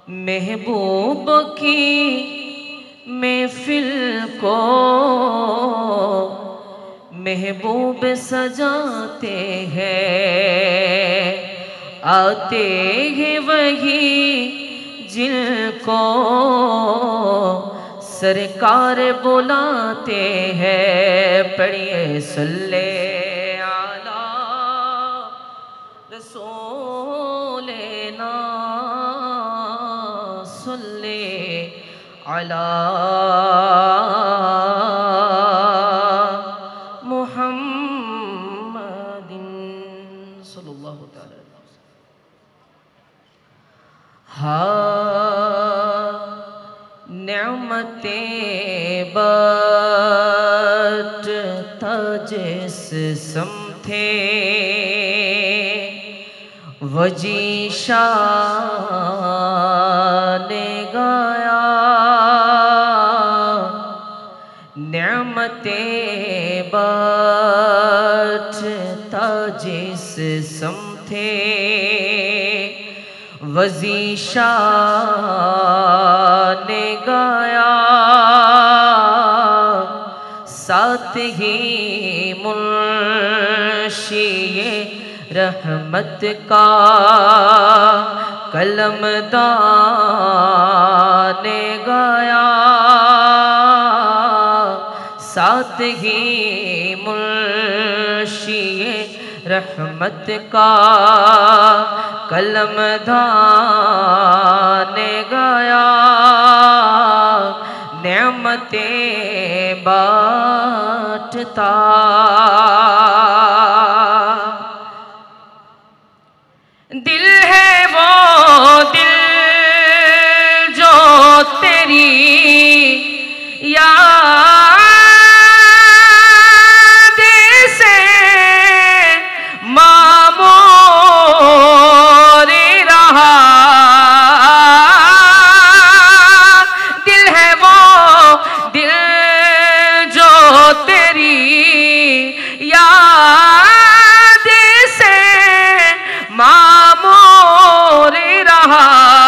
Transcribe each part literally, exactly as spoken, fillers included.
महबूब की महफिल को महबूब सजाते हैं, आते हैं वही जिनको सरकार बुलाते हैं। पढ़िए सल्ले आला रसूलेना सल्ले अला मुहम्मदिन सल्लल्लाहु तआला अलैहि वसल्लम। हाँ नेमते बाँटता जिस समथे वजीशा ने गाया, नेमते बाँटता जिस समथे वजीशा ने गाया, साथ ही मुंशिए रहमत का कलमदार ने गाया, साथ ही मुंशिए रहमत का कलमदार ने गाया, नेमते बाँटता। दिल है वो दिल जो तेरी याद से मामूर रहा, दिल है वो दिल जो तेरी याद से मामूर रहा,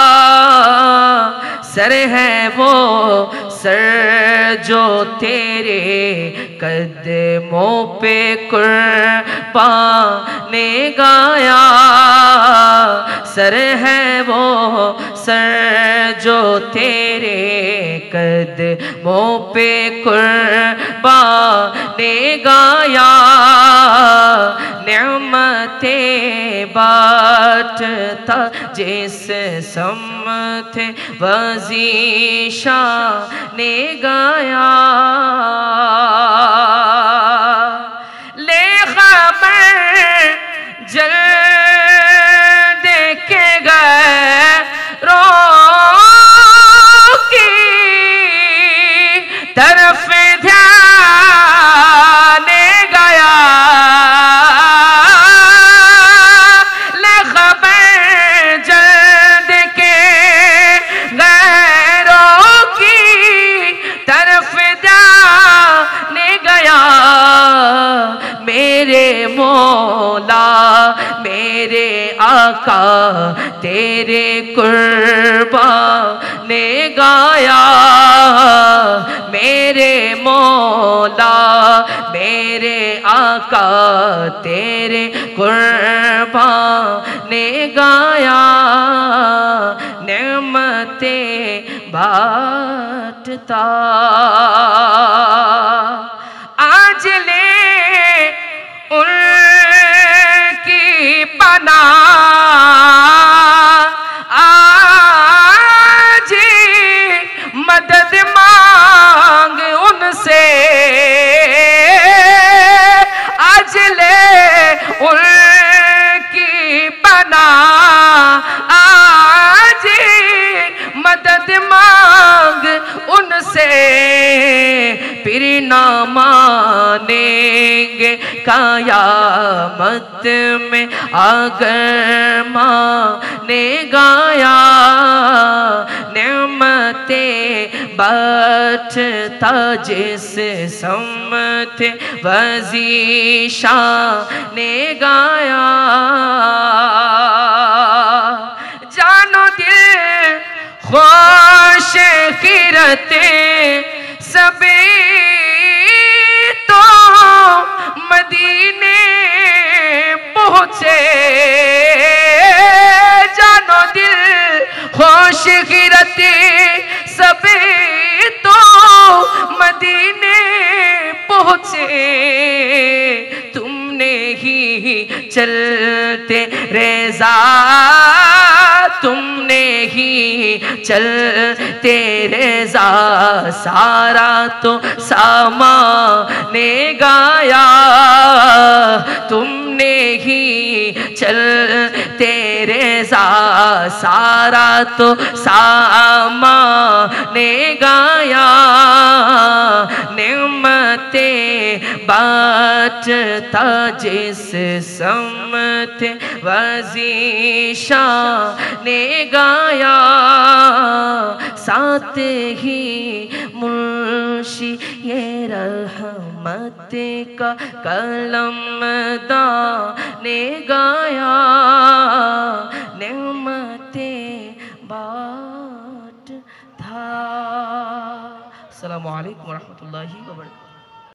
सर है वो सर जो तेरे कदमों पे कुर्बान ने गाया, सर है वो सर जो तेरे कदमों पे कुर्बान ने गाया, नेमते बाँटता जिस समथे वजीशा ने गाया, ले खबर जल्द के गैरों की तरफ ध्यान गया, ले खबर जल्द के गैरों की तरफ ध्यान गया, मेरे मौला मेरे आका तेरे कुर्बान ने गाया, मेरे मौला मेरे आका तेरे कुर्बान ने गाया, नेमते बाँटता। आज ले उनकी पना आज मदद मांग उनसे, आज ले उनकी पना आज मदद मांग उनसे, फिर ना मानेंगे कयामत में अगर माँ ने गाया, नेमते बाँटता जिस समथे वजीशा ने गाया, जानो दिल ख्वाश खिरते सबे तो मदीने पहुँचे जानो दिल ख्वाश खिरते सबे तो मदीने पहुँचे तुमने ही चलते रेजा तुमने ही चलते रेजा सारा तो सामाने गाया तुमने ही चलते रेजा सारा तो सामाने गाया नेमते बाँटता जिस समत वजीशा ने गाया साथ ही मुर्शी ये रहमत का कलमदा ने गाया नेमते बाट था। अस्सलामु अलैकुम व रहमतुल्लाहि व बरकातुहू।